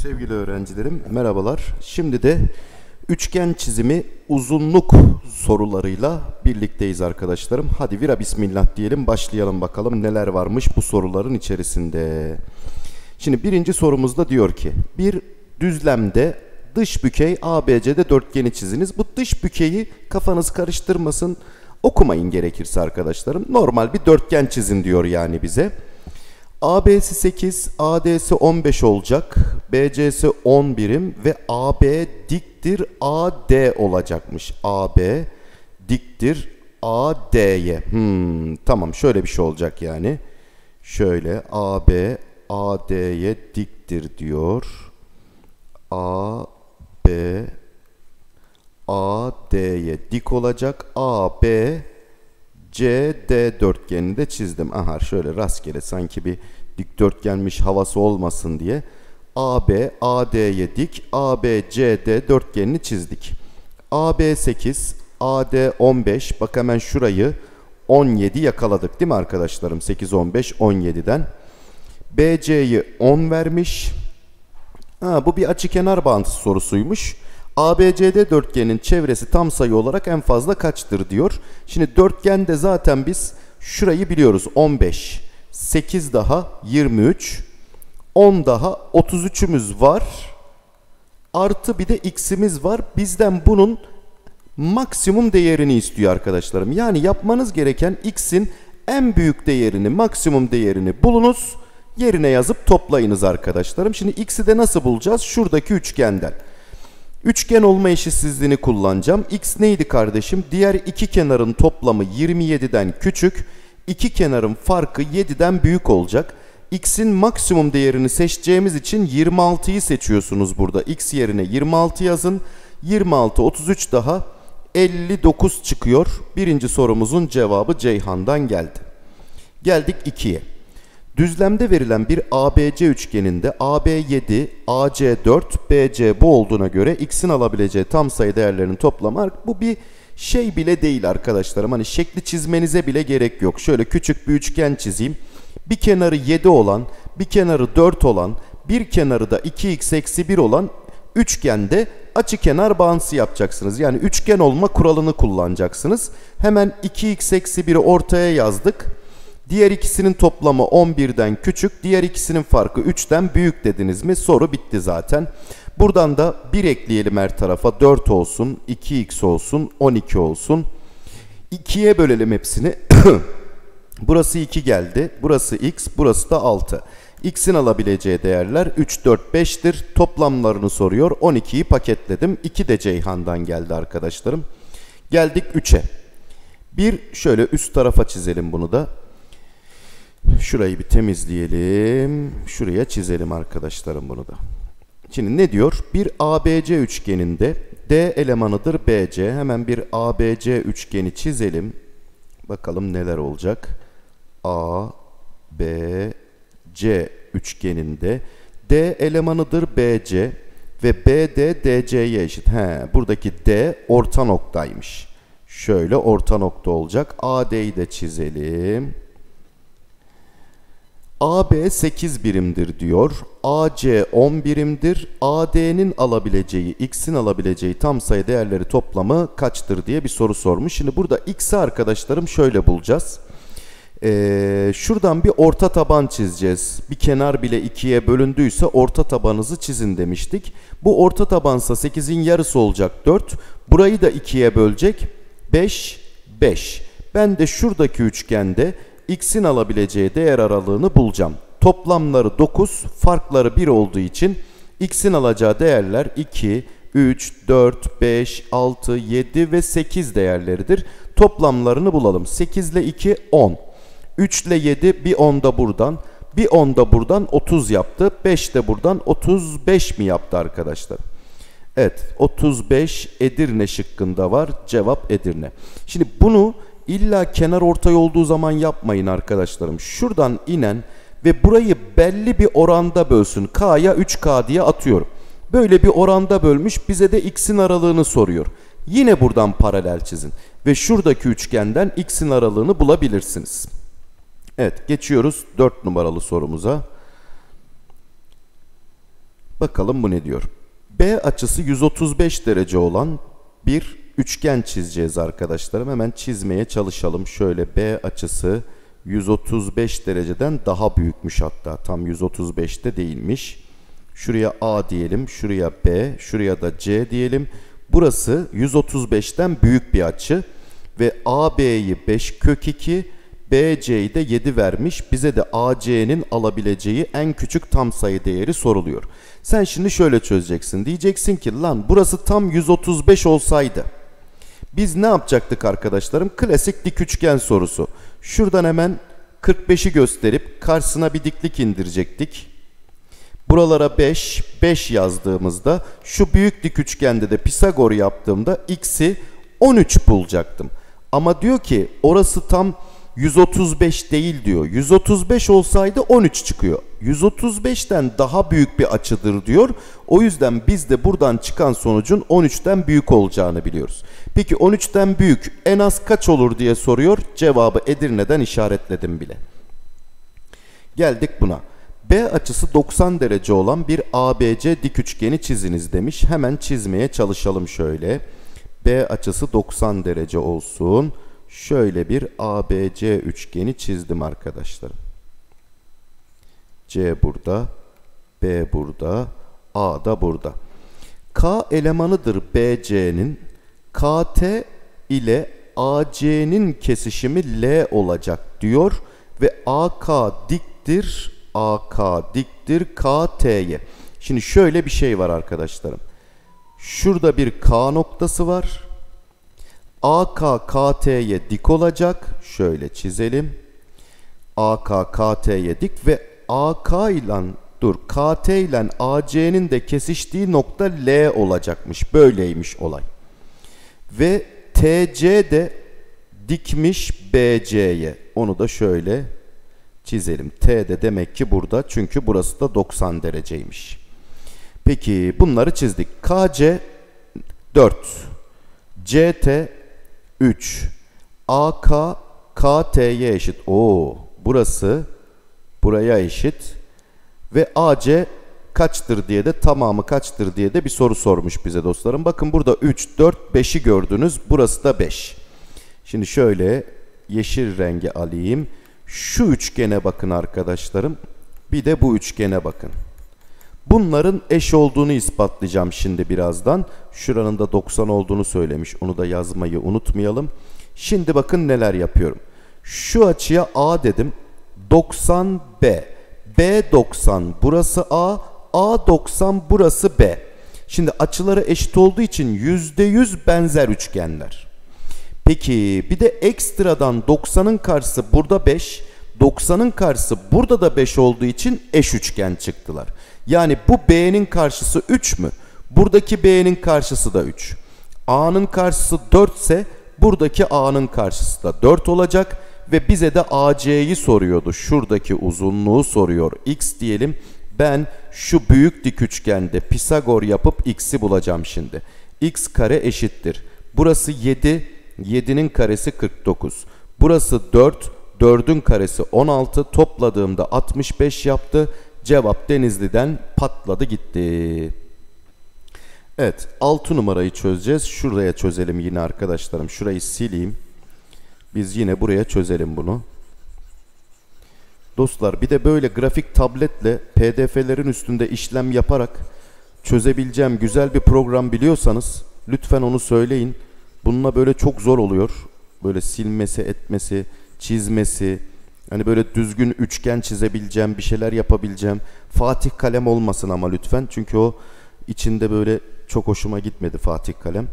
Sevgili öğrencilerim, merhabalar. Şimdi de üçgen çizimi uzunluk sorularıyla birlikteyiz arkadaşlarım. Hadi vira bismillah diyelim, başlayalım bakalım neler varmış bu soruların içerisinde. Şimdi birinci sorumuzda diyor ki, bir düzlemde dış bükey ABC'de dörtgeni çiziniz. Bu dış bükeyi kafanız karıştırmasın, okumayın gerekirse arkadaşlarım. Normal bir dörtgen çizin diyor yani bize. AB'si 8, AD'si 15 olacak, BC'si 10 birim ve AB diktir AD olacakmış. AB diktir AD'ye. Tamam, şöyle bir şey olacak yani. Şöyle AB AD'ye diktir diyor. AB AD'ye dik olacak. AB CD dörtgenini de çizdim. Aha, şöyle rastgele sanki bir dikdörtgenmiş havası olmasın diye AB AD'ye dik, AB CD dörtgenini çizdik. AB 8, AD 15. Bak hemen şurayı 17 yakaladık değil mi arkadaşlarım? 8 15 17'den. BC'yi 10 vermiş. Bu bir açıkenar bağıntısı sorusuymuş. ABCD dörtgenin çevresi tam sayı olarak en fazla kaçtır diyor. Şimdi dörtgende zaten biz şurayı biliyoruz. 15, 8 daha 23, 10 daha 33'ümüz var. Artı bir de x'imiz var. Bizden bunun maksimum değerini istiyor arkadaşlarım. Yani yapmanız gereken x'in en büyük değerini, maksimum değerini bulunuz. Yerine yazıp toplayınız arkadaşlarım. Şimdi x'i de nasıl bulacağız? Şuradaki üçgenden. Üçgen olma eşitsizliğini kullanacağım. X neydi kardeşim? Diğer iki kenarın toplamı 27'den küçük. İki kenarın farkı 7'den büyük olacak. X'in maksimum değerini seçeceğimiz için 26'yı seçiyorsunuz burada. X yerine 26 yazın. 26, 33 daha 59 çıkıyor. Birinci sorumuzun cevabı Ceyhan'dan geldi. Geldik 2'ye. Düzlemde verilen bir ABC üçgeninde AB 7, AC 4, BC bu olduğuna göre x'in alabileceği tam sayı değerlerinin toplamı, bu bir şey bile değil arkadaşlarım. Hani şekli çizmenize bile gerek yok. Şöyle küçük bir üçgen çizeyim. Bir kenarı 7 olan, bir kenarı 4 olan, bir kenarı da 2x eksi 1 olan üçgende açıkenar bağıntısı yapacaksınız. Yani üçgen olma kuralını kullanacaksınız. Hemen 2x eksi 1'i ortaya yazdık. Diğer ikisinin toplamı 11'den küçük, diğer ikisinin farkı 3'ten büyük dediniz mi? Soru bitti zaten. Buradan da 1 ekleyelim her tarafa. 4 olsun, 2x olsun, 12 olsun. 2'ye bölelim hepsini. Burası 2 geldi. Burası x, burası da 6. X'in alabileceği değerler 3, 4, 5'tir. Toplamlarını soruyor. 12'yi paketledim. 2 de Ceyhan'dan geldi arkadaşlarım. Geldik 3'e. Bir şöyle üst tarafa çizelim bunu da. Şurayı bir temizleyelim. Şuraya çizelim arkadaşlarım bunu da. Şimdi ne diyor? Bir ABC üçgeninde D elemanıdır BC. Hemen bir ABC üçgeni çizelim. Bakalım neler olacak. ABC üçgeninde D elemanıdır BC ve BD DC'ye eşit. Buradaki D orta noktaymış. Şöyle orta nokta olacak. AD'yi de çizelim. AB 8 birimdir diyor. AC 10 birimdir. AD'nin alabileceği, x'in alabileceği tam sayı değerleri toplamı kaçtır diye bir soru sormuş. Şimdi burada x'i arkadaşlarım şöyle bulacağız. Şuradan bir orta taban çizeceğiz. Bir kenar bile 2'ye bölündüyse orta tabanınızı çizin demiştik. Bu orta tabansa 8'in yarısı olacak 4. Burayı da 2'ye bölecek 5, 5. Ben de şuradaki üçgende x'in alabileceği değer aralığını bulacağım. Toplamları 9, farkları 1 olduğu için x'in alacağı değerler 2, 3, 4, 5, 6, 7 ve 8 değerleridir. Toplamlarını bulalım. 8 ile 2, 10. 3 ile 7, bir 10 da buradan. Bir 10 da buradan 30 yaptı. 5 de buradan 35 mi yaptı arkadaşlar? Evet, 35 Edirne şıkkında var. Cevap Edirne. Şimdi bunu İlla kenar ortay olduğu zaman yapmayın arkadaşlarım. Şuradan inen ve burayı belli bir oranda bölsün. K'ya 3K diye atıyorum. Böyle bir oranda bölmüş, bize de x'in aralığını soruyor. Yine buradan paralel çizin. Ve şuradaki üçgenden x'in aralığını bulabilirsiniz. Evet, geçiyoruz 4 numaralı sorumuza. Bakalım bu ne diyor. B açısı 135 derece olan bir üçgen çizeceğiz arkadaşlarım. Hemen çizmeye çalışalım. Şöyle B açısı 135 dereceden daha büyükmüş hatta. Tam 135'te değilmiş. Şuraya A diyelim. Şuraya B. Şuraya da C diyelim. Burası 135'ten büyük bir açı. Ve AB'yi 5 kök 2, BC'yi de 7 vermiş. Bize de AC'nin alabileceği en küçük tam sayı değeri soruluyor. Sen şimdi şöyle çözeceksin. Diyeceksin ki lan burası tam 135 olsaydı biz ne yapacaktık arkadaşlarım? Klasik dik üçgen sorusu. Şuradan hemen 45'i gösterip karşısına bir diklik indirecektik. Buralara 5, 5 yazdığımızda şu büyük dik üçgende de Pisagor yaptığımda x'i 13 bulacaktım. Ama diyor ki orası tam 135 değil diyor. 135 olsaydı 13 çıkıyor. 135'ten daha büyük bir açıdır diyor. O yüzden biz de buradan çıkan sonucun 13'ten büyük olacağını biliyoruz. Peki 13'ten büyük en az kaç olur diye soruyor. Cevabı Edirne'den işaretledim bile. Geldik buna. B açısı 90 derece olan bir ABC dik üçgeni çiziniz demiş. Hemen çizmeye çalışalım şöyle. B açısı 90 derece olsun. Şöyle bir ABC üçgeni çizdim arkadaşlarım. C burada, B burada, A da burada. K elemanıdır BC'nin. KT ile AC'nin kesişimi L olacak diyor. Ve AK diktir, AK diktir KT'ye. Şimdi şöyle bir şey var arkadaşlarım. Şurada bir K noktası var. AK KT'ye dik olacak. Şöyle çizelim. AK KT'ye dik ve AK ile KT ile AC'nin de kesiştiği nokta L olacakmış. Böyleymiş olay. Ve TC de dikmiş BC'ye. Onu da şöyle çizelim. T de demek ki burada. Çünkü burası da 90 dereceymiş. Peki bunları çizdik. KC 4. CT 3. AK KT'ye eşit. Burası buraya eşit. Ve AC kaçtır diye de tamamı kaçtır diye de bir soru sormuş bize dostlarım. Bakın burada 3, 4, 5'i gördünüz. Burası da 5. Şimdi şöyle yeşil rengi alayım. Şu üçgene bakın arkadaşlarım. Bir de bu üçgene bakın. Bunların eş olduğunu ispatlayacağım şimdi birazdan. Şuranın da 90 olduğunu söylemiş. Onu da yazmayı unutmayalım. Şimdi bakın neler yapıyorum. Şu açıya A dedim. 90 B. B 90 burası A. A 90 burası B. Şimdi açıları eşit olduğu için %100 benzer üçgenler. Peki bir de ekstradan 90'ın karşısı burada 5. 90'ın karşısı burada da 5 olduğu için eş üçgen çıktılar. Yani bu B'nin karşısı 3 mü? Buradaki B'nin karşısı da 3. A'nın karşısı 4 ise buradaki A'nın karşısı da 4 olacak. Ve bize de AC'yi soruyordu. Şuradaki uzunluğu soruyor. X diyelim. Ben şu büyük dik üçgende Pisagor yapıp X'i bulacağım şimdi. X kare eşittir. Burası 7. 7'nin karesi 49. Burası 4. 4'ün karesi 16. Topladığımda 65 yaptı. Cevap Denizli'den patladı gitti. Evet, 6 numarayı çözeceğiz. Şuraya çözelim yine arkadaşlarım. Şurayı sileyim. Biz yine buraya çözelim bunu. Dostlar bir de böyle grafik tabletle PDF'lerin üstünde işlem yaparak çözebileceğim güzel bir program biliyorsanız lütfen onu söyleyin. Bununla böyle çok zor oluyor. Böyle silmesi, etmesi, çizmesi. Hani böyle düzgün üçgen çizebileceğim, bir şeyler yapabileceğim. Fatih kalem olmasın ama lütfen. Çünkü o içinde böyle çok hoşuma gitmedi Fatih kalem.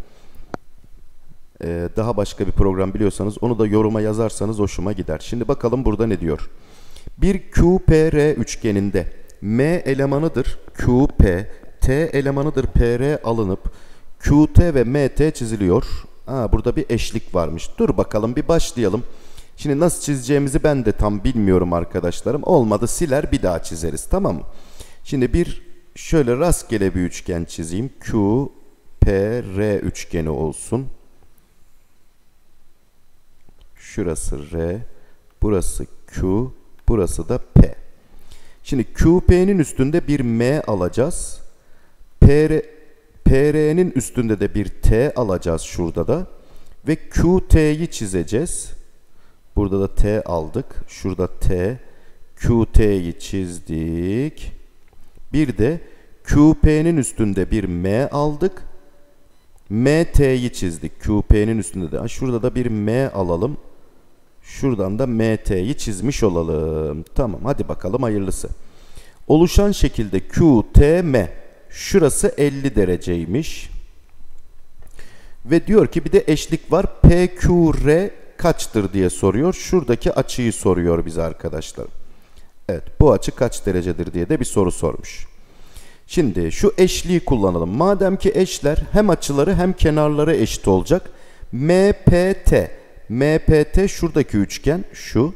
Daha başka bir program biliyorsanız onu da yoruma yazarsanız hoşuma gider. Şimdi bakalım burada ne diyor. Bir QPR üçgeninde M elemanıdır QP, T elemanıdır PR alınıp QT ve MT çiziliyor. Burada bir eşlik varmış. Dur bakalım bir başlayalım. Şimdi nasıl çizeceğimizi ben de tam bilmiyorum arkadaşlarım. Olmadı siler bir daha çizeriz, tamam mı? Şimdi bir şöyle rastgele bir üçgen çizeyim. QPR üçgeni olsun. Şurası R, burası Q, burası da P. Şimdi QP'nin üstünde bir M alacağız. PR'nin üstünde de bir T alacağız şurada da. Ve QT'yi çizeceğiz. Burada da T aldık. Şurada T. QT'yi çizdik. Bir de QP'nin üstünde bir M aldık. MT'yi çizdik. QP'nin üstünde de. Şurada da bir M alalım. Şuradan da MT'yi çizmiş olalım. Tamam, hadi bakalım hayırlısı. Oluşan şekilde QTM. Şurası 50 dereceymiş. Ve diyor ki bir de eşlik var. PQR kaçtır diye soruyor. Şuradaki açıyı soruyor bize arkadaşlar. Evet, bu açı kaç derecedir diye de bir soru sormuş. Şimdi şu eşliği kullanalım. Madem ki eşler hem açıları hem kenarları eşit olacak. MPT. MPT şuradaki üçgen şu.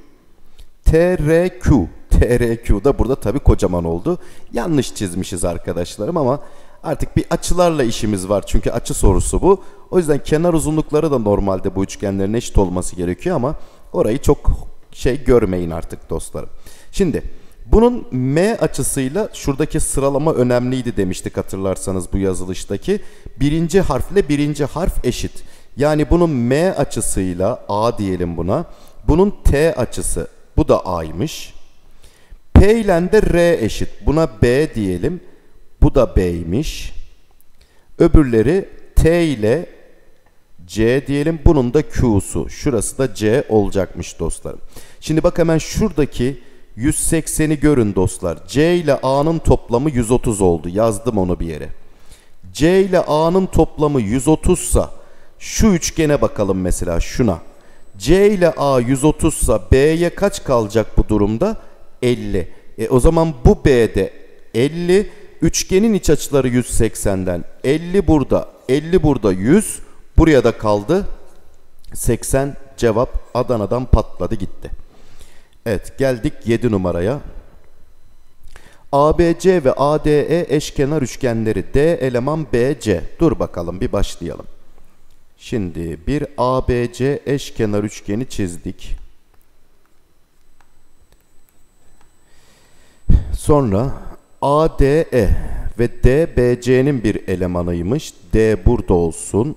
TRQ. TRQ da burada tabii kocaman oldu. Yanlış çizmişiz arkadaşlarım ama artık bir açılarla işimiz var. Çünkü açı sorusu bu. O yüzden kenar uzunlukları da normalde bu üçgenlerin eşit olması gerekiyor ama orayı çok görmeyin artık dostlarım. Şimdi bunun M açısıyla şuradaki sıralama önemliydi demiştik hatırlarsanız bu yazılıştaki. Birinci harfle birinci harf eşit. Yani bunun M açısıyla A diyelim buna. Bunun T açısı, bu da A'ymış. P ile de R eşit. Buna B diyelim. Bu da B'ymiş. Öbürleri T ile C diyelim. Bunun da Q'su. Şurası da C olacakmış dostlarım. Şimdi bak hemen şuradaki 180'i görün dostlar. C ile A'nın toplamı 130 oldu. Yazdım onu bir yere. C ile A'nın toplamı 130 sa şu üçgene bakalım mesela şuna. C ile A 130 sa B'ye kaç kalacak bu durumda? 50. O zaman bu B'de 50. Üçgenin iç açıları 180'den 50 burada, 50 burada 100. Buraya da kaldı 80. Cevap Adana'dan patladı gitti. Evet, geldik 7 numaraya. ABC ve ADE eşkenar üçgenleri. D eleman BC. Dur bakalım bir başlayalım. Şimdi bir ABC eşkenar üçgeni çizdik. Sonra ADE ve DBC'nin bir elemanıymış. D burada olsun.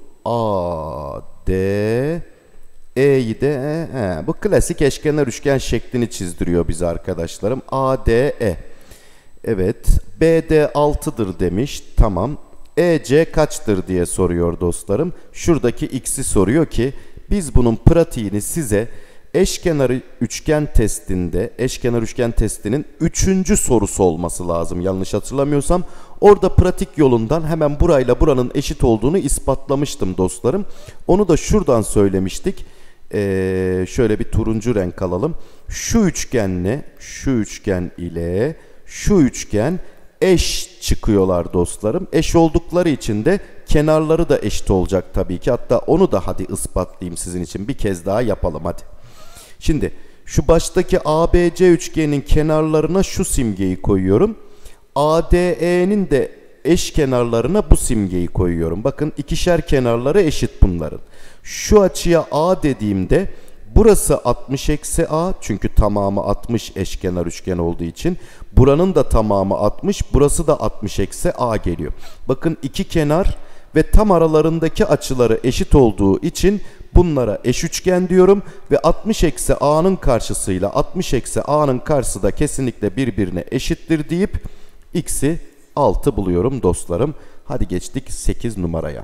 ADE'yi de bu klasik eşkenar üçgen şeklini çizdiriyor bize arkadaşlarım. ADE. Evet. BD 6'dır demiş. Tamam. EC kaçtır diye soruyor dostlarım. Şuradaki x'i soruyor ki biz bunun pratiğini size eşkenar üçgen testinde, eşkenar üçgen testinin 3. sorusu olması lazım yanlış hatırlamıyorsam. Orada pratik yolundan hemen burayla buranın eşit olduğunu ispatlamıştım dostlarım. Onu da şuradan söylemiştik. Şöyle bir turuncu renk alalım. Şu üçgenle şu üçgen ile şu üçgen eş çıkıyorlar dostlarım. Eş oldukları için de kenarları da eşit olacak tabii ki. Hatta onu da hadi ispatlayayım sizin için. Bir kez daha yapalım hadi. Şimdi şu baştaki ABC üçgeninin kenarlarına şu simgeyi koyuyorum. ADE'nin de eş kenarlarına bu simgeyi koyuyorum. Bakın ikişer kenarları eşit bunların. Şu açıya A dediğimde burası 60 eksi A çünkü tamamı 60 eşkenar üçgen olduğu için. Buranın da tamamı 60, burası da 60 eksi A geliyor. Bakın iki kenar ve tam aralarındaki açıları eşit olduğu için bunlara eş üçgen diyorum. Ve 60 eksi A'nın karşısıyla 60 eksi A'nın karşısı da kesinlikle birbirine eşittir deyip x'i 6 buluyorum dostlarım. Hadi geçtik 8 numaraya.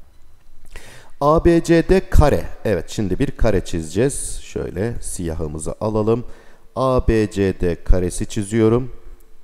ABCD kare. Evet, şimdi bir kare çizeceğiz. Şöyle siyahımızı alalım. ABCD karesi çiziyorum.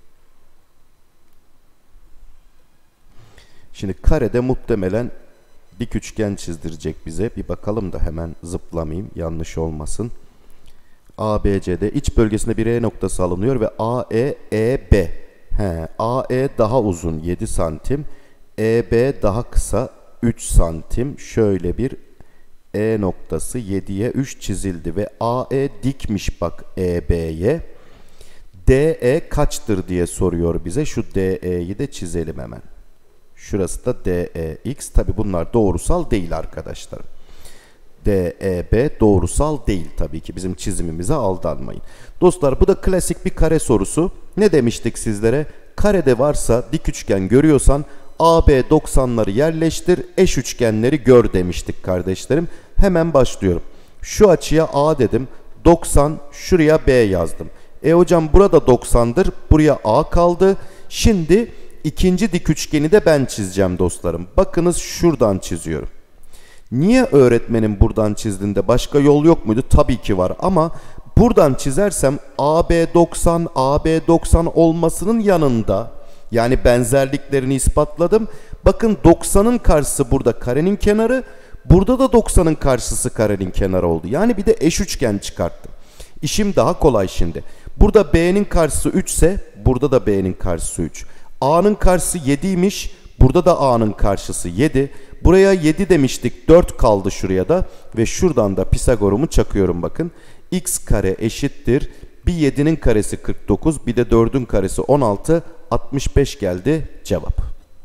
Şimdi karede muhtemelen dik üçgen çizdirecek bize. Bir bakalım da hemen zıplamayayım. Yanlış olmasın. ABCD iç bölgesinde bir E noktası alınıyor ve AE, EB. AE daha uzun 7 santim. EB daha kısa 3 santim. Şöyle bir E noktası 7'ye 3 çizildi ve AE dikmiş bak EB'ye. DE kaçtır diye soruyor bize. Şu DE'yi de çizelim hemen. Şurası da DEX. Tabi bunlar doğrusal değil arkadaşlar. DEB doğrusal değil tabii ki. Bizim çizimimize aldanmayın. Dostlar bu da klasik bir kare sorusu. Ne demiştik sizlere? Karede varsa dik üçgen görüyorsan AB 90'ları yerleştir, eş üçgenleri gör demiştik kardeşlerim. Hemen başlıyorum. Şu açıya A dedim. 90, şuraya B yazdım. Hocam burada 90'dır. Buraya A kaldı. Şimdi ikinci dik üçgeni de ben çizeceğim dostlarım. Bakınız şuradan çiziyorum. Niye öğretmenim buradan çizdiğinde başka yol yok muydu? Tabii ki var ama buradan çizersem AB 90, AB 90 olmasının yanında, yani benzerliklerini ispatladım. Bakın 90'ın karşısı burada karenin kenarı, burada da 90'ın karşısı karenin kenarı oldu. Yani bir de eş üçgen çıkarttım. İşim daha kolay şimdi. Burada B'nin karşısı 3 ise burada da B'nin karşısı 3. A'nın karşısı 7'ymiş. Burada da A'nın karşısı 7. Buraya 7 demiştik. 4 kaldı şuraya da. Ve şuradan da Pisagor'umu çakıyorum bakın. X kare eşittir. Bir 7'nin karesi 49. Bir de 4'ün karesi 16. 65 geldi cevap.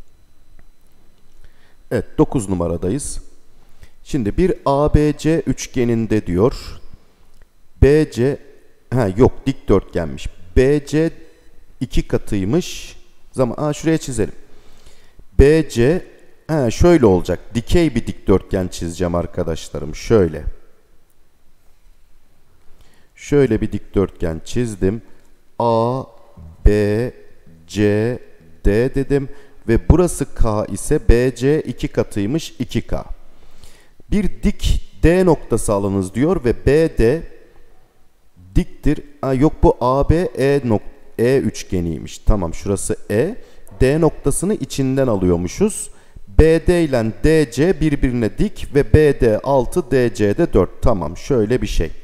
Evet, 9 numaradayız. Şimdi bir ABC üçgeninde diyor. BC yok, dikdörtgenmiş. BC 2 katıymış. Şuraya çizelim. BC şöyle olacak. Dikey bir dikdörtgen çizeceğim arkadaşlarım. Şöyle bir dikdörtgen çizdim. A, B, C, D dedim. Ve burası K ise BC 2 katıymış, 2K. Bir dik D noktası alınız diyor ve BD diktir. Yok, bu AB E üçgeniymiş. Tamam, şurası E. D noktasını içinden alıyormuşuz. BD ile DC birbirine dik ve BD 6, DC de 4. Tamam, şöyle bir şey.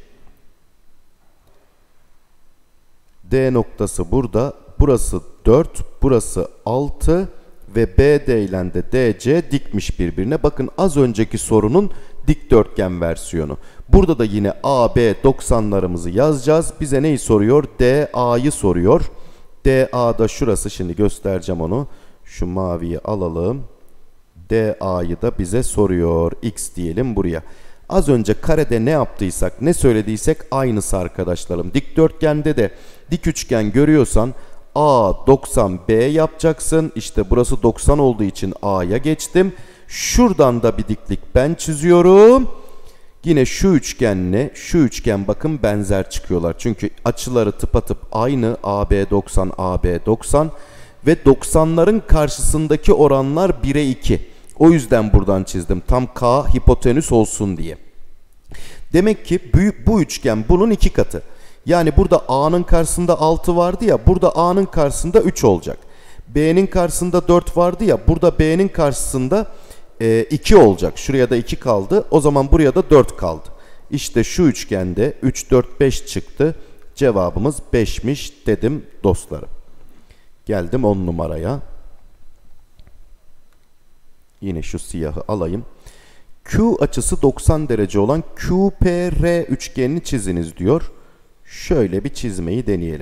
D noktası burada. Burası 4, burası 6 ve BD ile de DC dikmiş birbirine. Bakın az önceki sorunun dikdörtgen versiyonu. Burada da yine AB 90'larımızı yazacağız. Bize neyi soruyor? DA'yı soruyor. DA'da şurası, şimdi göstereceğim onu. Şu maviyi alalım. DA'yı da bize soruyor. X diyelim buraya. Az önce karede ne yaptıysak, ne söylediysek aynısı arkadaşlarım. Dikdörtgende de dik üçgen görüyorsan A 90 B yapacaksın. İşte burası 90 olduğu için A'ya geçtim. Şuradan da bir diklik ben çiziyorum. Yine şu üçgenle şu üçgen bakın benzer çıkıyorlar. Çünkü açıları tıpatıp aynı, AB 90, AB 90 ve 90'ların karşısındaki oranlar 1'e 2. O yüzden buradan çizdim. Tam K hipotenüs olsun diye. Demek ki bu üçgen bunun 2 katı. Yani burada A'nın karşısında 6 vardı ya, burada A'nın karşısında 3 olacak. B'nin karşısında 4 vardı ya, burada B'nin karşısında 2 olacak. Şuraya da 2 kaldı. O zaman buraya da 4 kaldı. İşte şu üçgende 3, 4, 5 çıktı. Cevabımız 5'miş dedim dostlarım. Geldim 10 numaraya. Yine şu siyahı alayım. Q açısı 90 derece olan QPR üçgenini çiziniz diyor. Şöyle bir çizmeyi deneyelim.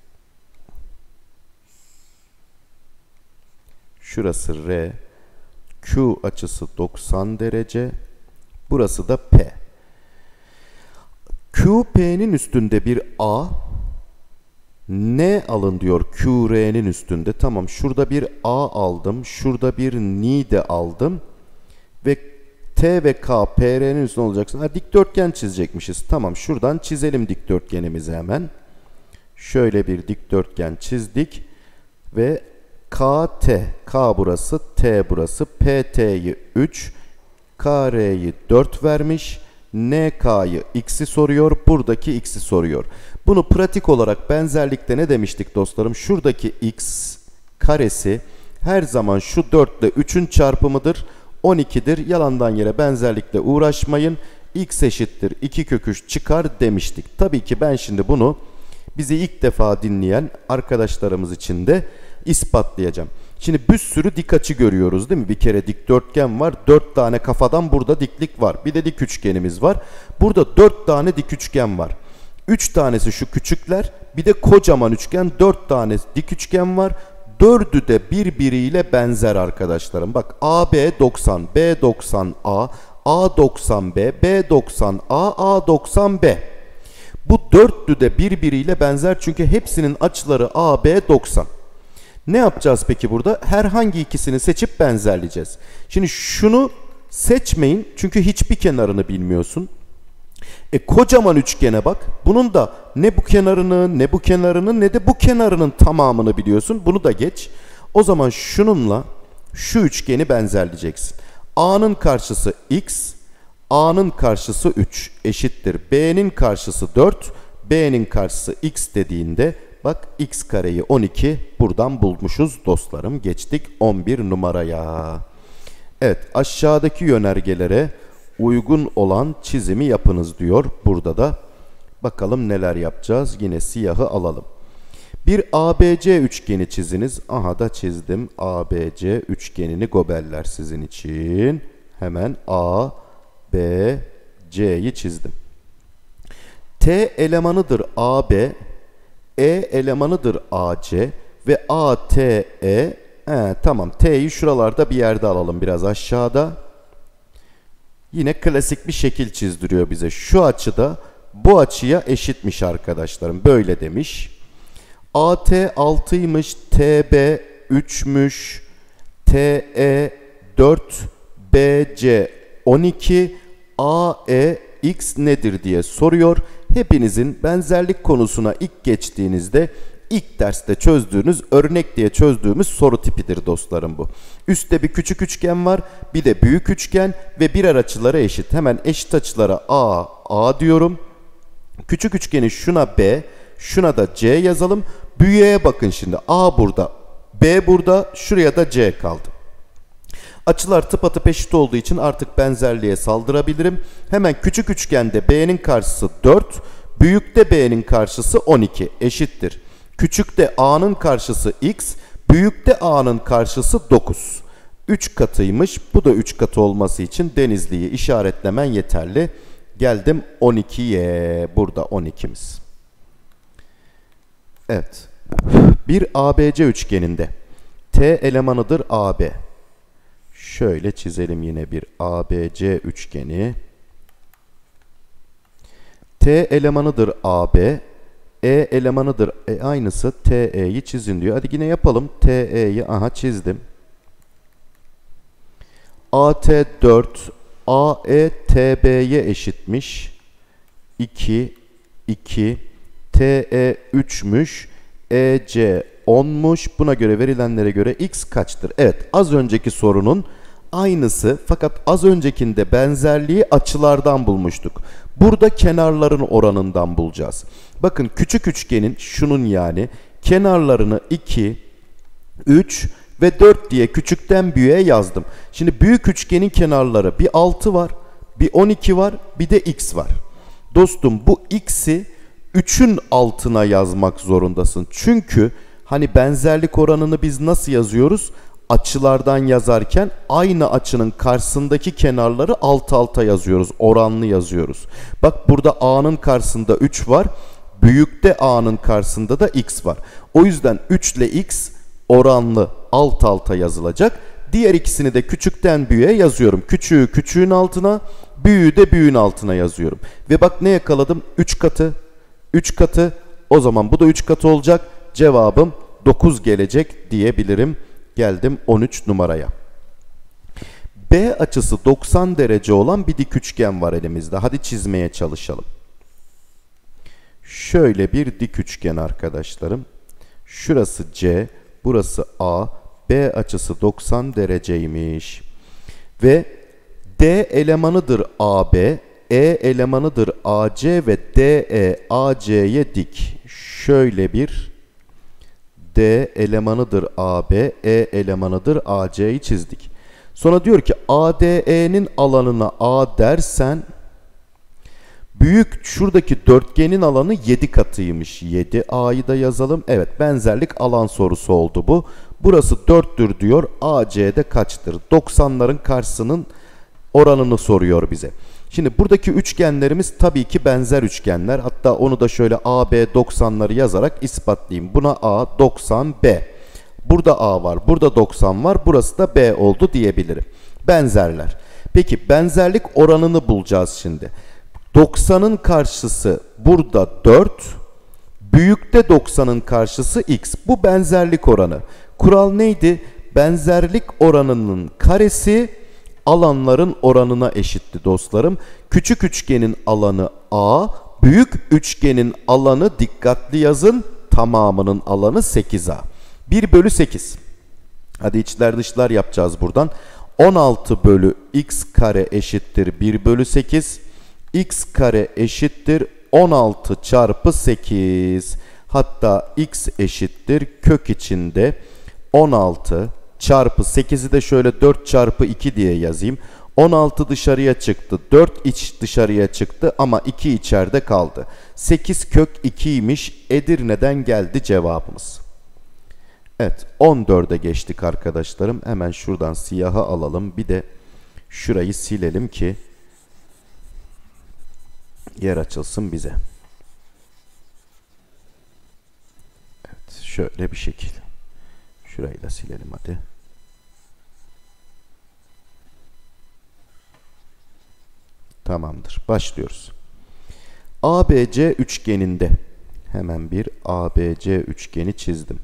Şurası R. Q açısı 90 derece. Burası da P. QP'nin üstünde bir A. N alın diyor QR'nin üstünde. Tamam, şurada bir A aldım. Şurada bir N de aldım. Ve T ve K PR'nin üstünde olacaksın. Dikdörtgen çizecekmişiz. Tamam, şuradan çizelim dikdörtgenimizi hemen. Şöyle bir dikdörtgen çizdik. Ve KT, K burası, T burası, PT'yi 3, KR'yi 4 vermiş. NK'yı X'i soruyor. Buradaki X'i soruyor. Bunu pratik olarak benzerlikte ne demiştik dostlarım? Şuradaki X karesi her zaman şu 4 ile 3'ün çarpımıdır. 12'dir. Yalandan yere benzerlikle uğraşmayın. X eşittir 2 kök 3 çıkar demiştik. Tabii ki ben şimdi bunu bizi ilk defa dinleyen arkadaşlarımız için de ispatlayacağım. Şimdi bir sürü dik açı görüyoruz değil mi? Bir kere dikdörtgen var. 4 tane kafadan burada diklik var. Bir de dik üçgenimiz var. Burada 4 tane dik üçgen var. 3 tanesi şu küçükler. Bir de kocaman üçgen. 4 tane dik üçgen var. 4'ü de birbiriyle benzer arkadaşlarım. Bak AB 90, B 90 A, A 90 B, B 90 A, A 90 B. Bu 4'lü de birbiriyle benzer çünkü hepsinin açıları AB 90. Ne yapacağız peki burada? Herhangi ikisini seçip benzerleyeceğiz. Şimdi şunu seçmeyin çünkü hiçbir kenarını bilmiyorsun. Kocaman üçgene bak. Bunun da ne bu kenarını, ne bu kenarını, ne de bu kenarının tamamını biliyorsun. Bunu da geç. O zaman şununla şu üçgeni benzerleyeceksin. A'nın karşısı x, A'nın karşısı 3 eşittir. B'nin karşısı 4, B'nin karşısı x dediğinde bak x kareyi 12 buradan bulmuşuz dostlarım. Geçtik 11 numaraya. Evet, aşağıdaki yönergelere uygun olan çizimi yapınız diyor. Burada da bakalım neler yapacağız. Yine siyahı alalım. Bir ABC üçgeni çiziniz. Aha da çizdim. ABC üçgenini gobeller sizin için. Hemen A, B, C'yi çizdim. T elemanıdır AB, E elemanıdır AC ve ATE. Tamam, T'yi şuralarda bir yerde alalım, biraz aşağıda. Yine klasik bir şekil çizdiriyor bize. Şu açıda bu açıya eşitmiş arkadaşlarım. Böyle demiş. AT 6'ymış, TB 3'müş, TE 4, BC 12, AE x nedir diye soruyor. Hepinizin benzerlik konusuna ilk geçtiğinizde ilk derste çözdüğünüz, örnek diye çözdüğümüz soru tipidir dostlarım bu. Üstte bir küçük üçgen var, bir de büyük üçgen ve birer açıları eşit. Hemen eşit açılara A diyorum. Küçük üçgeni şuna B, şuna da C yazalım. Büyüğe bakın şimdi. A burada, B burada, şuraya da C kaldı. Açılar tıpatıp eşit olduğu için artık benzerliğe saldırabilirim. Hemen küçük üçgende B'nin karşısı 4, büyükte B'nin karşısı 12 eşittir. Küçükte A'nın karşısı x, büyükte A'nın karşısı 9. 3 katıymış. Bu da 3 katı olması için Denizli'yi işaretlemen yeterli. Geldim 12'ye. Burada 12'miz. Evet. Bir ABC üçgeninde T elemanıdır AB. Şöyle çizelim yine bir ABC üçgeni. T elemanıdır AB. E elemanıdır. Aynısı TE'yi çizin diyor. Hadi yine yapalım. TE'yi çizdim. AT 4, AE TB'ye eşitmiş. 2, 2, TE 3'müş. EC 10'muş. Buna göre, verilenlere göre x kaçtır? Evet, az önceki sorunun aynısı, fakat az öncekinde benzerliği açılardan bulmuştuk. Burada kenarların oranından bulacağız. Bakın küçük üçgenin, şunun yani kenarlarını 2, 3 ve 4 diye küçükten büyüğe yazdım. Şimdi büyük üçgenin kenarları bir 6 var, bir 12 var, bir de x var. Dostum, bu x'i 3'ün altına yazmak zorundasın. Çünkü hani benzerlik oranını biz nasıl yazıyoruz? Açılardan yazarken aynı açının karşısındaki kenarları alt alta yazıyoruz. Oranlı yazıyoruz. Bak, burada A'nın karşısında 3 var. Büyükte A'nın karşısında da x var. O yüzden 3 ile x oranlı alt alta yazılacak. Diğer ikisini de küçükten büyüğe yazıyorum. Küçüğü küçüğün altına, büyüğü de büyüğün altına yazıyorum. Ve bak ne yakaladım? 3 katı. 3 katı. O zaman bu da 3 katı olacak. Cevabım 9 gelecek diyebilirim. Geldim 13 numaraya. B açısı 90 derece olan bir dik üçgen var elimizde. Hadi çizmeye çalışalım. Şöyle bir dik üçgen arkadaşlarım. Şurası C, burası A. B açısı 90 dereceymiş. Ve D elemanıdır AB, E elemanıdır AC ve DE AC'ye dik. Şöyle bir D elemanıdır AB, E elemanıdır AC'yi çizdik. Sonra diyor ki ADE'nin alanına A dersen, büyük şuradaki dörtgenin alanı 7 katıymış. 7A'yı da yazalım. Evet, benzerlik alan sorusu oldu bu. Burası 4'tür diyor. AC'de kaçtır? 90'ların karşısının oranını soruyor bize. Şimdi buradaki üçgenlerimiz tabii ki benzer üçgenler. Hatta onu da şöyle AB 90'ları yazarak ispatlayayım. Buna A 90 B. Burada A var, burada 90 var, burası da B oldu diyebilirim. Benzerler. Peki benzerlik oranını bulacağız şimdi. 90'ın karşısı burada 4, Büyükte 90'ın karşısı x. Bu benzerlik oranı. Kural neydi? Benzerlik oranının karesi alanların oranına eşitti dostlarım. Küçük üçgenin alanı a, büyük üçgenin alanı dikkatli yazın, tamamının alanı 8a. 1 bölü 8. Hadi içler dışlar yapacağız buradan. 16 bölü x kare eşittir 1 bölü 8. X kare eşittir 16 çarpı 8. Hatta x eşittir kök içinde 16 çarpı 8'i de şöyle 4 çarpı 2 diye yazayım. 16 dışarıya çıktı. 4 iç dışarıya çıktı ama 2 içeride kaldı. 8 kök 2'ymiş. Edirne'den geldi cevabımız. Evet, 14'e geçtik arkadaşlarım. Hemen şuradan siyaha alalım. Bir de şurayı silelim ki yer açılsın bize. Evet, şöyle bir şekil. Şurayı da silelim hadi. Tamamdır. Başlıyoruz. ABC üçgeninde hemen bir ABC üçgeni çizdim.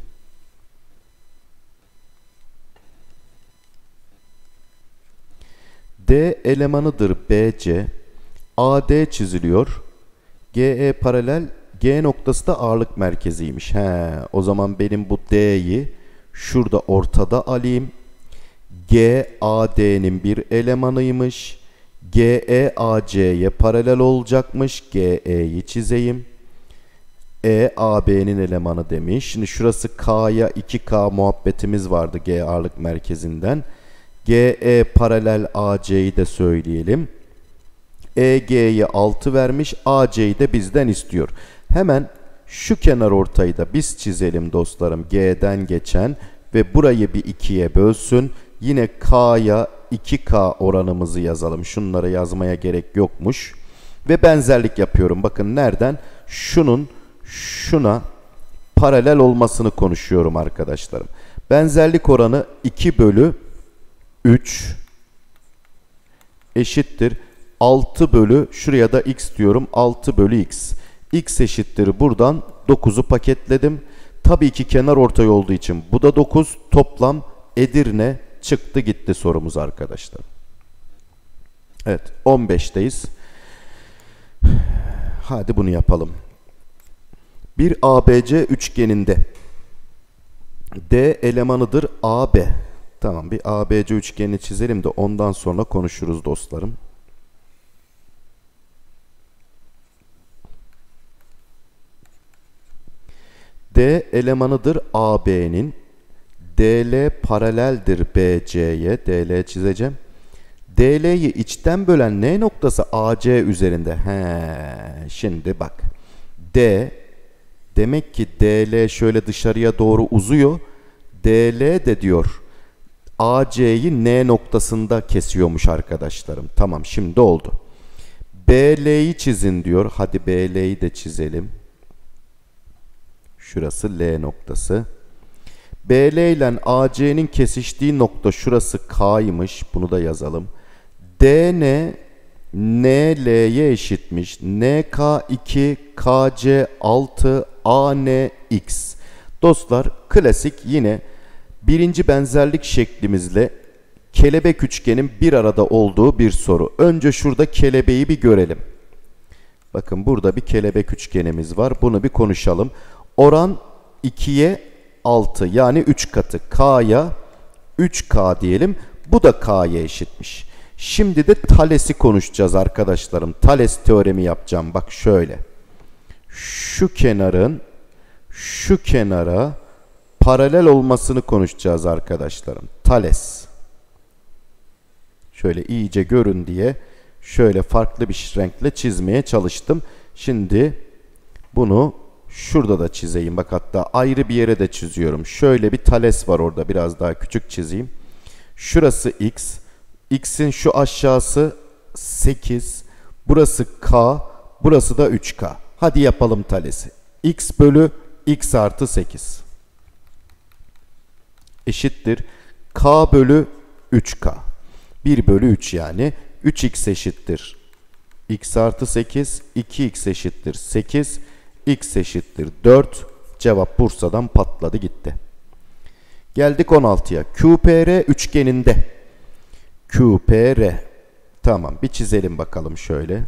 D elemanıdır BC. AD çiziliyor. GE paralel. G noktası da ağırlık merkeziymiş. O zaman benim bu D'yi şurada ortada alayım. G AD'nin bir elemanıymış. GE AC'ye paralel olacakmış. GE'yi çizeyim. E AB'nin elemanı demiş. Şimdi şurası K'ya 2K muhabbetimiz vardı G ağırlık merkezinden. GE paralel AC'yi de söyleyelim. EG'ye 6 vermiş. AC'yi de bizden istiyor. Hemen şu kenar ortayı da biz çizelim dostlarım. G'den geçen ve burayı bir 2'ye bölsün. Yine K'ya 2K oranımızı yazalım. Şunları yazmaya gerek yokmuş. Ve benzerlik yapıyorum. Bakın nereden? Şunun şuna paralel olmasını konuşuyorum arkadaşlarım. Benzerlik oranı 2 bölü 3 eşittir 6 bölü, şuraya da x diyorum, 6 bölü x. X eşittir buradan 9'u paketledim. Tabii ki kenar ortay olduğu için bu da 9. Toplam Edirne çıktı gitti sorumuz arkadaşlar. Evet, 15'teyiz. Hadi bunu yapalım. Bir ABC üçgeninde D elemanıdır AB. Tamam, bir ABC üçgenini çizelim de ondan sonra konuşuruz dostlarım. D elemanıdır AB'nin. DL paraleldir BC'ye. DL çizeceğim. DL'yi içten bölen N noktası AC üzerinde. Şimdi bak. D demek ki DL şöyle dışarıya doğru uzuyor. DL de diyor AC'yi N noktasında kesiyormuş arkadaşlarım. Tamam, şimdi oldu. BL'yi çizin diyor. Hadi BL'yi de çizelim. Şurası L noktası. BL ile AC'nin kesiştiği nokta şurası K'ymış. Bunu da yazalım. DN NL'ye eşitmiş. NK2 KC 6 ANX. Dostlar, klasik yine birinci benzerlik şeklimizle kelebek üçgenin bir arada olduğu bir soru. Önce şurada kelebeği bir görelim. Bakın burada bir kelebek üçgenimiz var. Bunu bir konuşalım. Oran 2'ye 6 yani 3 katı. K'ya 3K diyelim. Bu da K'ya eşitmiş. Şimdi de Thales'i konuşacağız arkadaşlarım. Thales teoremi yapacağım. Bak şöyle. Şu kenarın şu kenara paralel olmasını konuşacağız arkadaşlarım. Thales. Şöyle iyice görün diye şöyle farklı bir renkle çizmeye çalıştım. Şimdi bunu şurada da çizeyim. Bak hatta ayrı bir yere de çiziyorum. Şöyle bir Thales var orada. Biraz daha küçük çizeyim. Şurası X. X'in şu aşağısı 8. Burası K. Burası da 3K. Hadi yapalım Thales'i. X bölü X artı 8. Eşittir. K bölü 3K. 1 bölü 3 yani. 3x eşittir. X artı 8. 2x eşittir 8. X eşittir 4. Cevap Bursa'dan patladı gitti. Geldik 16'ya. QPR üçgeninde. QPR. Tamam, bir çizelim bakalım şöyle.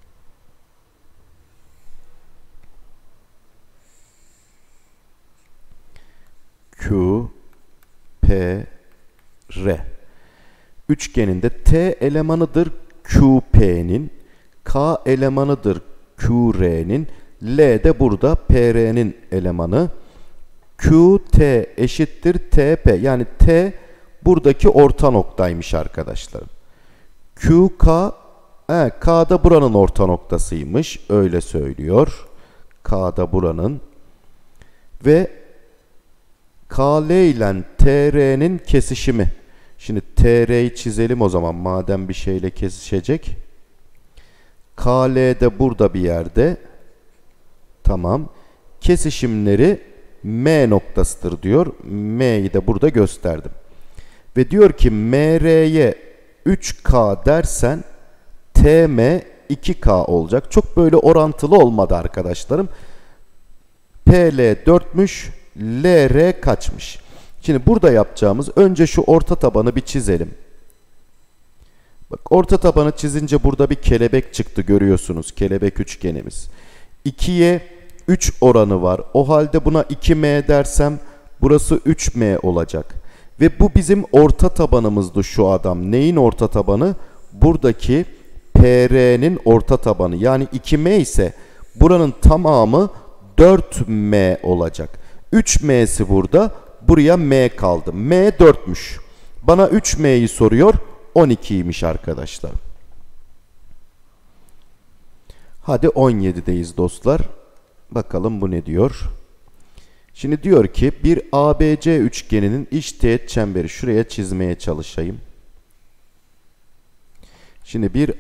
QPR üçgeninde T elemanıdır QP'nin, K elemanıdır QR'nin, L de burada PR'nin elemanı. QT eşittir TP. Yani T buradaki orta noktaymış arkadaşlar. QK, K da buranın orta noktasıymış. Öyle söylüyor. K da buranın. Ve KL ile TR'nin kesişimi. Şimdi TR'yi çizelim o zaman. Madem bir şeyle kesişecek. KL de burada bir yerde. Tamam. Kesişimleri M noktasıdır diyor. M'yi de burada gösterdim. Ve diyor ki MR'ye 3K dersen TM 2K olacak. Çok böyle orantılı olmadı arkadaşlarım. PL 4'müş. LR kaçmış? Şimdi burada yapacağımız, önce şu orta tabanı bir çizelim. Bak, orta tabanı çizince burada bir kelebek çıktı, görüyorsunuz. Kelebek üçgenimiz. 2'ye 3 oranı var. O halde buna 2M dersem burası 3M olacak. Ve bu bizim orta tabanımızdı şu adam. Neyin orta tabanı? Buradaki PR'nin orta tabanı. Yani 2M ise buranın tamamı 4M olacak. 3M'si burada. Buraya M kaldı. M 4'müş. Bana 3M'yi soruyor. 12'ymiş arkadaşlar. Hadi 17'deyiz dostlar. Bakalım bu ne diyor? Şimdi diyor ki bir ABC üçgeninin iç teğet çemberi. Şuraya çizmeye çalışayım. Şimdi bir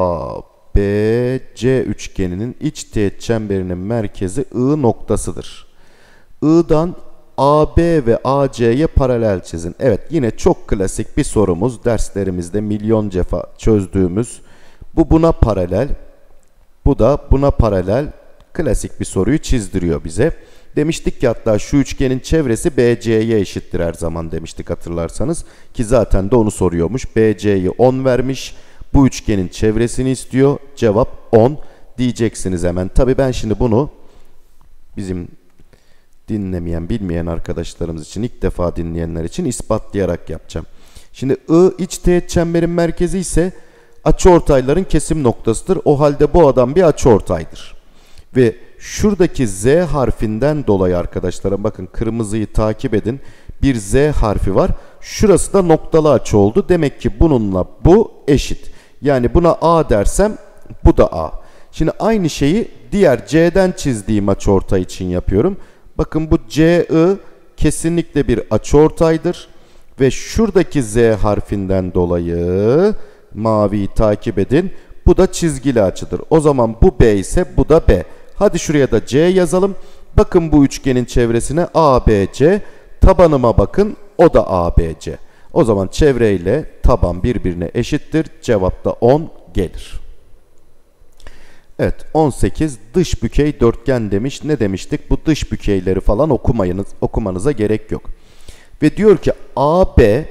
ABC üçgeninin iç teğet çemberinin merkezi I noktasıdır. I'dan AB ve AC'ye paralel çizin. Evet, yine çok klasik bir sorumuz. Derslerimizde milyon defa çözdüğümüz. Bu buna paralel. Bu da buna paralel. Klasik bir soruyu çizdiriyor bize. Demiştik ki hatta şu üçgenin çevresi BC'ye eşittir her zaman demiştik, hatırlarsanız. Ki zaten de onu soruyormuş. BC'yi 10 vermiş. Bu üçgenin çevresini istiyor. Cevap 10 diyeceksiniz hemen. Tabii ben şimdi bunu bizim dinlemeyen, bilmeyen arkadaşlarımız için, ilk defa dinleyenler için ispatlayarak yapacağım. Şimdi I iç teğet çemberin merkezi ise açıortayların kesim noktasıdır. O halde bu adam bir açıortaydır. Ve şuradaki Z harfinden dolayı arkadaşlarım, bakın kırmızıyı takip edin. Bir Z harfi var. Şurası da noktalı açı oldu. Demek ki bununla bu eşit. Yani buna A dersem bu da A. Şimdi aynı şeyi diğer C'den çizdiğim açıortay için yapıyorum. Bakın bu CI kesinlikle bir açıortaydır. Ve şuradaki Z harfinden dolayı maviyi takip edin. Bu da çizgili açıdır. O zaman bu B ise bu da B. Hadi şuraya da C yazalım. Bakın bu üçgenin çevresine ABC. Tabanıma bakın, o da ABC. O zaman çevre ile taban birbirine eşittir. Cevap da 10 gelir. Evet, 18 dış bükey dörtgen demiş. Ne demiştik? Bu dış bükeyleri falan okumanıza gerek yok. Ve diyor ki AB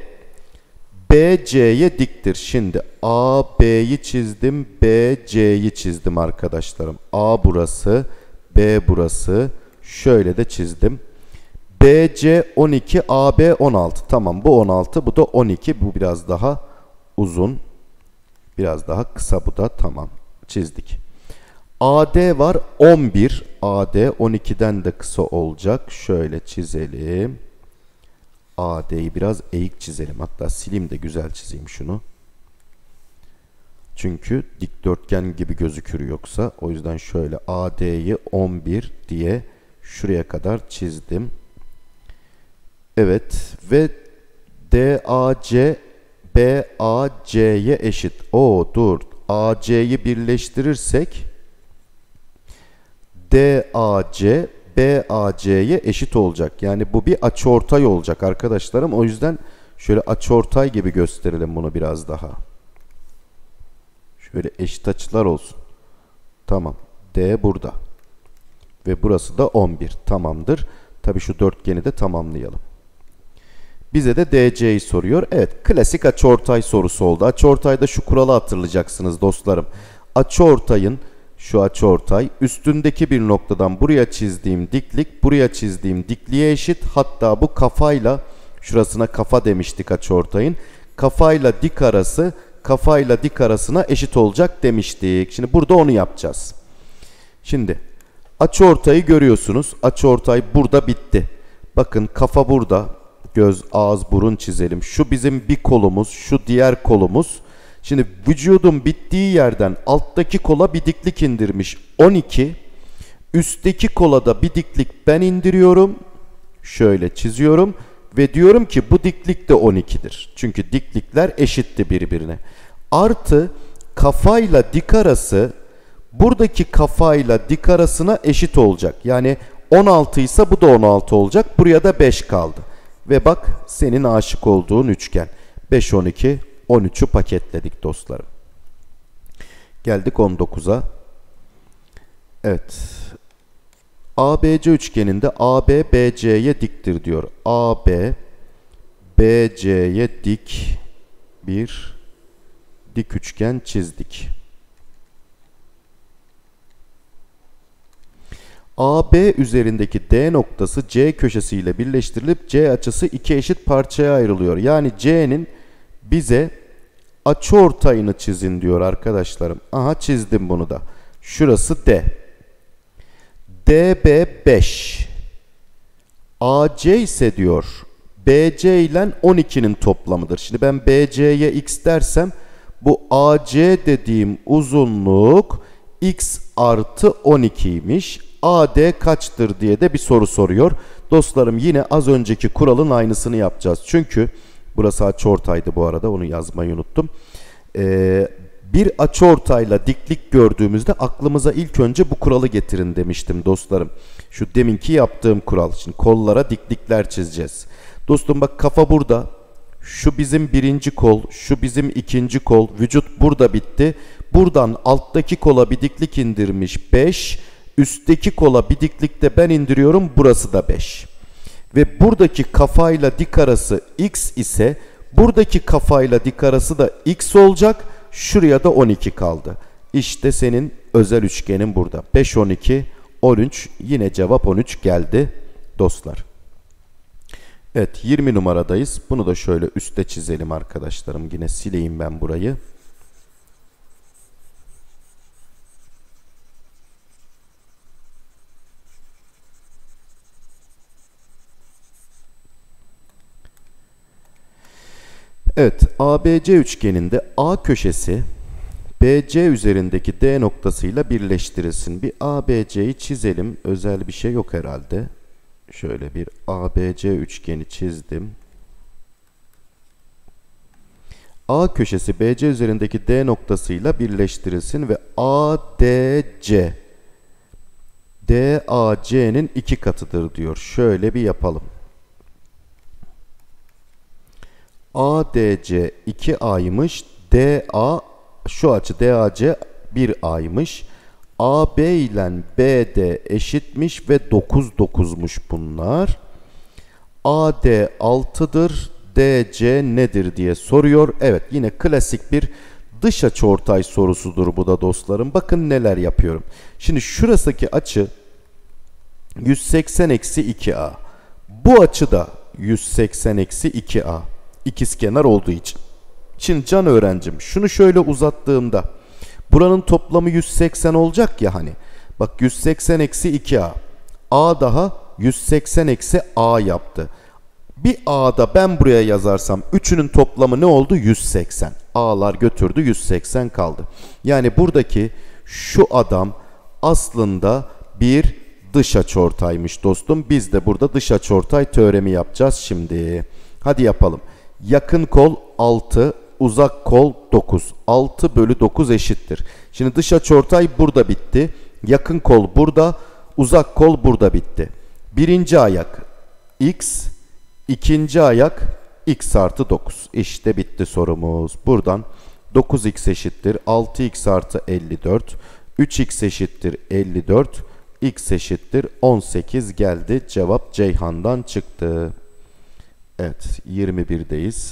BC'ye diktir. Şimdi AB'yi çizdim, BC'yi çizdim arkadaşlarım. A burası, B burası. Şöyle de çizdim. BC 12, AB 16. Tamam, bu 16, bu da 12. Bu biraz daha uzun. Biraz daha kısa bu da. Tamam, çizdik. AD var 11. AD 12'den de kısa olacak. Şöyle çizelim. AD'yi biraz eğik çizelim. Hatta sileyim de güzel çizeyim şunu. Çünkü dikdörtgen gibi gözükür yoksa. O yüzden şöyle AD'yi 11 diye şuraya kadar çizdim. Evet ve DAC BAC'ye eşit. Dur. AC'yi birleştirirsek DAC BAC'ye eşit olacak. Yani bu bir açıortay olacak arkadaşlarım. O yüzden şöyle açıortay gibi gösterelim bunu biraz daha. Şöyle eşit açılar olsun. Tamam. D burada. ve burası da 11. Tamamdır. Tabii şu dörtgeni de tamamlayalım. Bize de DC'yi soruyor. Evet, klasik açıortay sorusu oldu. Açıortayda şu kuralı hatırlayacaksınız dostlarım. Açıortayın, şu açıortay üstündeki bir noktadan buraya çizdiğim diklik buraya çizdiğim dikliğe eşit. Hatta bu kafayla, şurasına kafa demiştik açıortayın, kafayla dik arasına eşit olacak demiştik. Şimdi burada onu yapacağız. Şimdi açıortayı görüyorsunuz. Açıortay burada bitti. Bakın kafa burada. Göz, ağız, burun çizelim. Şu bizim bir kolumuz, şu diğer kolumuz. Şimdi vücudun bittiği yerden alttaki kola bir diklik indirmiş 12. Üstteki kola da bir diklik ben indiriyorum. Şöyle çiziyorum ve diyorum ki bu diklik de 12'dir. Çünkü diklikler eşitti birbirine. Artı kafayla dik arası buradaki kafayla dik arasına eşit olacak. Yani 16 ise bu da 16 olacak. Buraya da 5 kaldı. Ve bak senin aşık olduğun üçgen. 5, 12, 13'ü paketledik dostlarım. Geldik 19'a. Evet. ABC üçgeninde AB BC'ye diktir diyor. AB BC'ye dik bir dik üçgen çizdik. AB üzerindeki D noktası C köşesiyle birleştirilip C açısı iki eşit parçaya ayrılıyor. Yani C'nin bize açıortayını çizin diyor arkadaşlarım. Aha, çizdim bunu da. Şurası D. DB 5. AC ise diyor BC ile 12'nin toplamıdır. Şimdi ben BC'ye x dersem bu AC dediğim uzunluk x artı 12'ymiş. AD kaçtır diye de bir soru soruyor. Dostlarım yine az önceki kuralın aynısını yapacağız. Çünkü burası açıortaydı bu arada, onu yazmayı unuttum. Bir açıortayla diklik gördüğümüzde aklımıza ilk önce bu kuralı getirin demiştim dostlarım. Şu deminki yaptığım kural. Şimdi kollara diklikler çizeceğiz. Dostum bak, kafa burada. Şu bizim birinci kol, şu bizim ikinci kol. Vücut burada bitti. Buradan alttaki kola bir diklik indirmiş 5. Üstteki kola bir diklik de ben indiriyorum. Burası da 5. Ve buradaki kafayla dik arası x ise buradaki kafayla dik arası da x olacak. Şuraya da 12 kaldı. İşte senin özel üçgenin burada. 5, 12, 13. Yine cevap 13 geldi dostlar. Evet, 20 numaradayız. Bunu da şöyle üstte çizelim arkadaşlarım. Yine sileyim ben burayı. Evet, ABC üçgeninde A köşesi BC üzerindeki D noktasıyla birleştirilsin. Bir ABC'yi çizelim. Özel bir şey yok herhalde. Şöyle bir ABC üçgeni çizdim. A köşesi BC üzerindeki D noktasıyla birleştirilsin ve ADC DAC'nin 2 katıdır diyor. Şöyle bir yapalım. ADC 2A'ymış. DA, şu açı DAC 1A'ymış. AB ile BD eşitmiş ve 9 9'muş bunlar. AD 6'dır. DC nedir diye soruyor. Evet, yine klasik bir dış açıortay sorusudur bu da dostlarım. Bakın neler yapıyorum. Şimdi şurasındaki açı 180-2A. Bu açı da 180-2A. İkizkenar olduğu için. Şimdi can öğrencim, şunu şöyle uzattığımda buranın toplamı 180 olacak ya hani. Bak, 180-2A. A daha 180-A yaptı. Bir A'da ben buraya yazarsam üçünün toplamı ne oldu? 180. A'lar götürdü, 180 kaldı. Yani buradaki şu adam aslında bir dış açıortaymış dostum. Biz de burada dış açıortay teoremi yapacağız şimdi. Hadi yapalım. Yakın kol 6, uzak kol 9. 6 bölü 9 eşittir. Şimdi dış açıortay burada bitti. Yakın kol burada, uzak kol burada bitti. Birinci ayak x, ikinci ayak x artı 9. İşte bitti sorumuz. Buradan 9x eşittir 6x artı 54. 3x eşittir 54. X eşittir 18 geldi. Cevap Ceyhan'dan çıktı. Evet, 21'deyiz.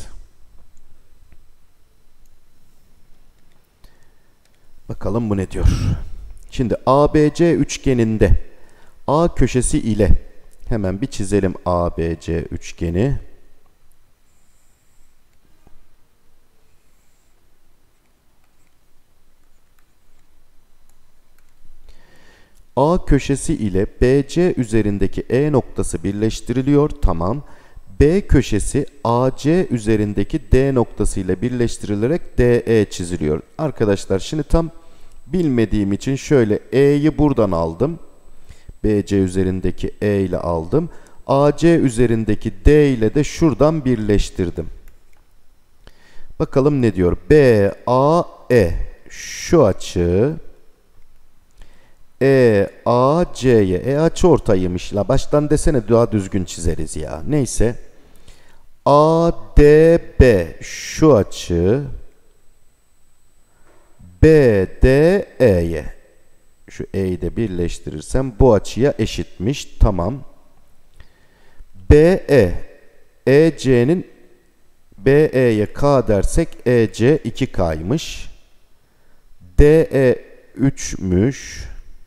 Bakalım bu ne diyor. Şimdi ABC üçgeninde A köşesi ile hemen bir çizelim ABC üçgeni. A köşesi ile BC üzerindeki E noktası birleştiriliyor. Tamam. B köşesi AC üzerindeki D noktası ile birleştirilerek DE çiziliyor. Arkadaşlar şimdi tam bilmediğim için şöyle E'yi buradan aldım. BC üzerindeki E ile aldım. AC üzerindeki D ile de şuradan birleştirdim. Bakalım ne diyor? BAE şu açı EAC'ye açıortayıymış la. Baştan desene daha düzgün çizeriz ya. Neyse. ADB şu açı BDE'ye şu E'yi de birleştirirsem bu açıya eşitmiş. Tamam. BE EC'nin BE'ye K dersek EC 2K'ymış. DE 3'müş.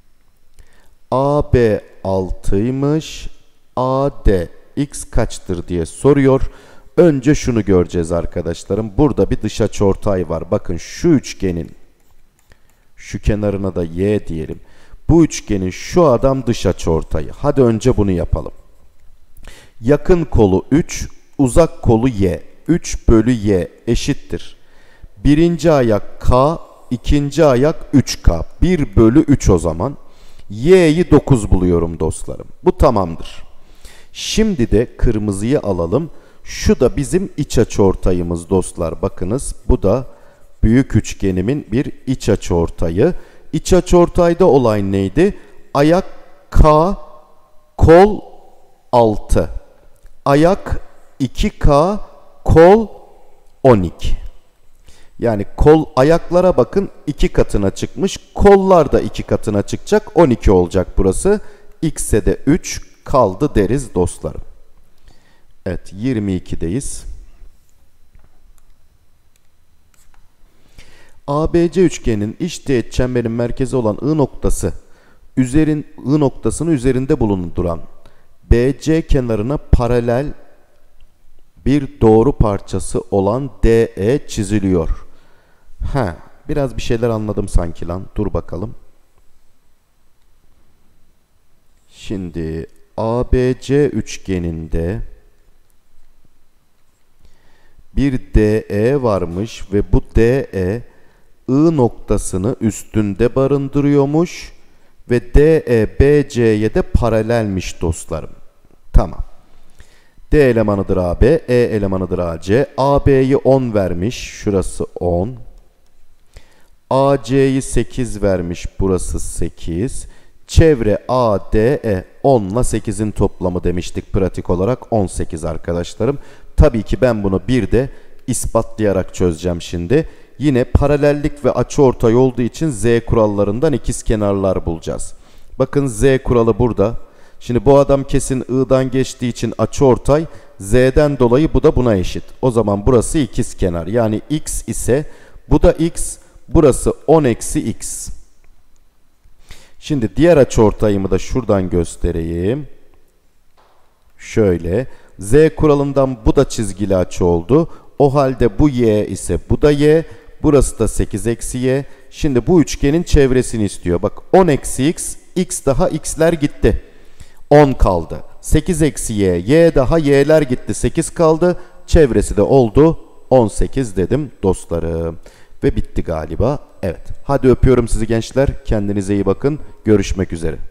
AB 6'ymış. AD X kaçtır diye soruyor. Önce şunu göreceğiz arkadaşlarım. Burada bir dışaçortay var. Bakın şu üçgenin şu kenarına da Y diyelim. Bu üçgenin şu adam dışaçortayı. Hadi önce bunu yapalım. Yakın kolu 3, uzak kolu Y. 3 bölü Y eşittir. Birinci ayak K, ikinci ayak 3K. 1 bölü 3 o zaman. Y'yi 9 buluyorum dostlarım. Bu tamamdır. Şimdi de kırmızıyı alalım. Şu da bizim iç açıortayımız dostlar. Bakınız bu da büyük üçgenimin bir iç açıortayı. İç açıortayda olay neydi? Ayak K, kol 6. Ayak 2K, kol 12. Yani kol ayaklara bakın 2 katına çıkmış. Kollar da 2 katına çıkacak. 12 olacak burası. X'e de 3 kaldı deriz dostlarım. Evet 22'deyiz. ABC üçgeninin iç teğet çemberin merkezi olan I noktası I noktasının üzerinde bulunduran BC kenarına paralel bir doğru parçası olan DE çiziliyor. Biraz bir şeyler anladım sanki lan. Dur bakalım. Şimdi ABC üçgeninde bir DE varmış ve bu DE I noktasını üstünde barındırıyormuş ve DE BC'ye de paralelmiş dostlarım. Tamam. D elemanıdır AB, E elemanıdır AC. AB'yi 10 vermiş, şurası 10. AC'yi 8 vermiş, burası 8. Çevre ADE 10 ile 8'in toplamı demiştik pratik olarak 18 arkadaşlarım. Tabii ki ben bunu bir de ispatlayarak çözeceğim şimdi. Yine paralellik ve açıortay olduğu için Z kurallarından ikizkenarlar bulacağız. Bakın Z kuralı burada. Şimdi bu adam kesin I'dan geçtiği için açıortay, Z'den dolayı bu da buna eşit. O zaman burası ikizkenar. Yani X ise bu da X, burası 10 eksi X. Şimdi diğer açıortayımı da şuradan göstereyim. Şöyle. Z kuralından bu da çizgili açı oldu. O halde bu Y ise bu da Y. Burası da 8 eksi Y. Şimdi bu üçgenin çevresini istiyor. Bak 10 eksi X, X daha X'ler gitti. 10 kaldı. 8 eksi Y, Y daha Y'ler gitti. 8 kaldı. Çevresi de oldu. 18 dedim dostlarım. Ve bitti galiba. Evet. Hadi öpüyorum sizi gençler. Kendinize iyi bakın. Görüşmek üzere.